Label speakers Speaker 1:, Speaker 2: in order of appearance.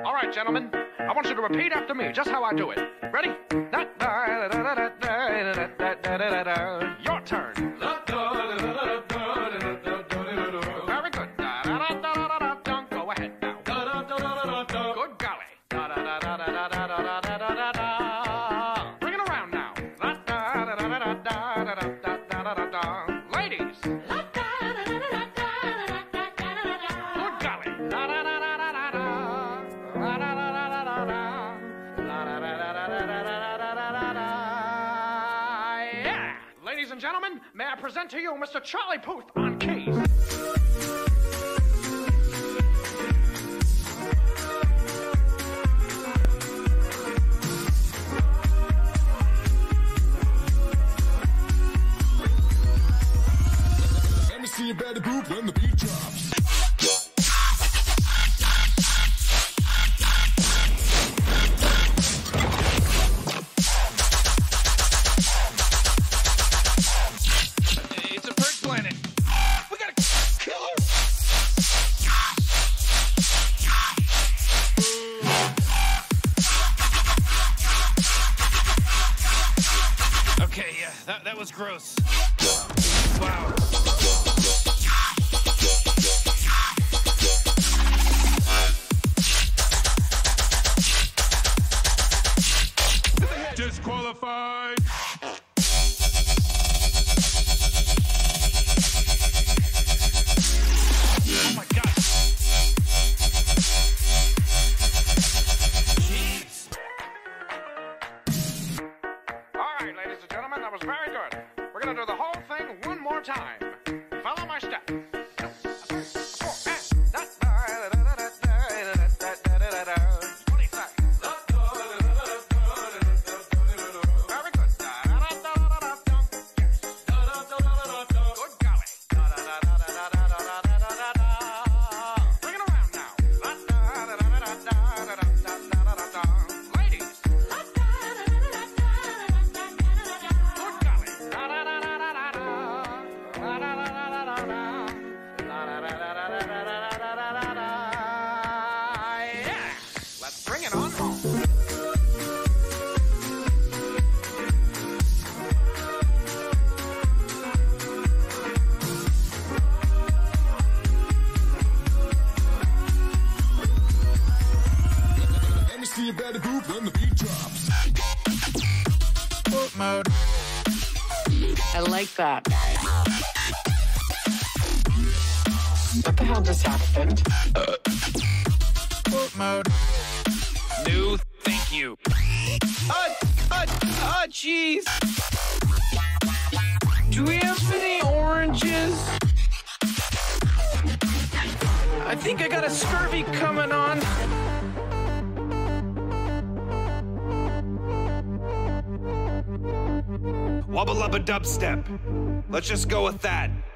Speaker 1: All right, gentlemen, I want you to repeat after me, just how I do it. Ready? Your turn. Very good. Go ahead now. Good golly. Bring it around now. Ladies. Good golly. Yeah. Ladies and gentlemen, may I present to you Mr. Charlie Puth on keys.
Speaker 2: See a better group when the beat drops.
Speaker 3: It's a bird planet. We got a killer. Okay, yeah, that was gross. Wow. Disqualified. Oh my God. Jeez.
Speaker 1: All right, ladies and gentlemen, that was very good. We're gonna do the whole thing one more time. Follow my step. Let's bring it on home.
Speaker 2: Let me see a better group when the beat drops.
Speaker 3: Boot mode.
Speaker 4: I like that. What the hell just happened?
Speaker 3: Boot mode. No, thank you. Jeez. Do we have any oranges? I think I got a scurvy coming on. Wubba lubba dubstep. Let's just go with that.